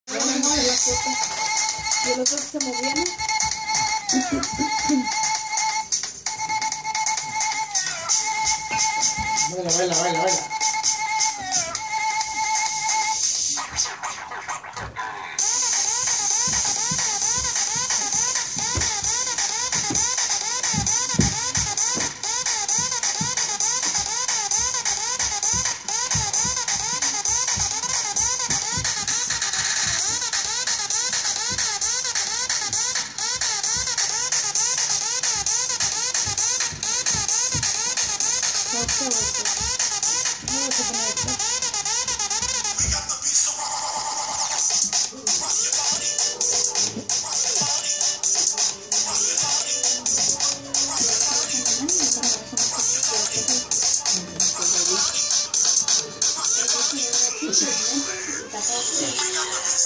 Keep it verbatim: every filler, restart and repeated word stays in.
Ya me moví la foto. Y el otro que se movía, ¿no? Baila, baila, baila, baila. Gracias.